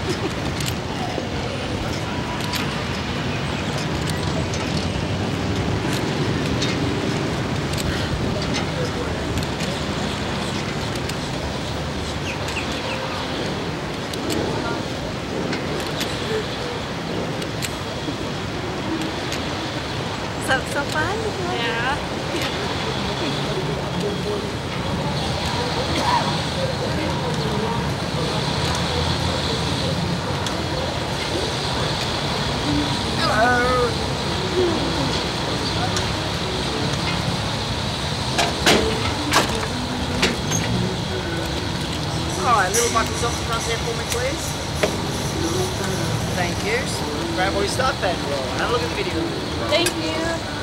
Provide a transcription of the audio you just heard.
So fun? Yeah. Hello. Alright, little bucket socks front there for me, please. Thank you. Grab all your stuff and we'll have a look at the video. Thank you.